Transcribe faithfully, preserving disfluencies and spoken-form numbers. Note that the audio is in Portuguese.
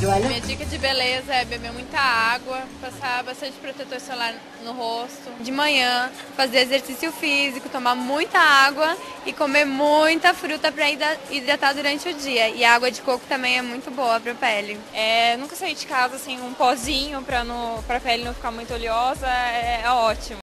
Minha dica de beleza é beber muita água, passar bastante protetor solar no rosto. De manhã, fazer exercício físico, tomar muita água e comer muita fruta para hidratar durante o dia. E a água de coco também é muito boa para a pele. É, nunca sair de casa sem um pozinho para a pele não ficar muito oleosa, é, é ótimo.